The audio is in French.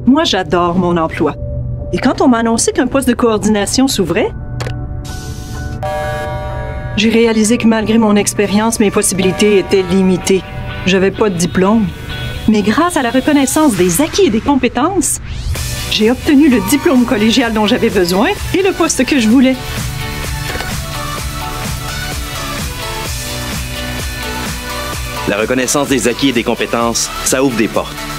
Moi, j'adore mon emploi. Et quand on m'a annoncé qu'un poste de coordination s'ouvrait, j'ai réalisé que malgré mon expérience, mes possibilités étaient limitées. J'avais pas de diplôme. Mais grâce à la reconnaissance des acquis et des compétences, j'ai obtenu le diplôme collégial dont j'avais besoin et le poste que je voulais. La reconnaissance des acquis et des compétences, ça ouvre des portes.